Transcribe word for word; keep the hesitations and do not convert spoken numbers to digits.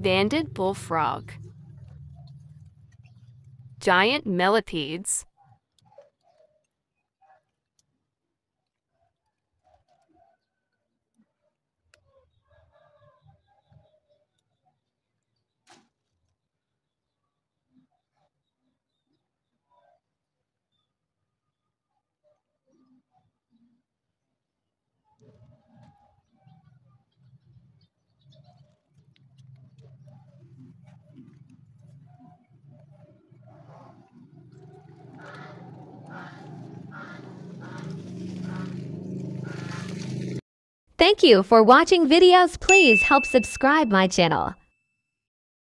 Banded bullfrog. Giant millipedes. Thank you for watching videos. Please help subscribe my channel.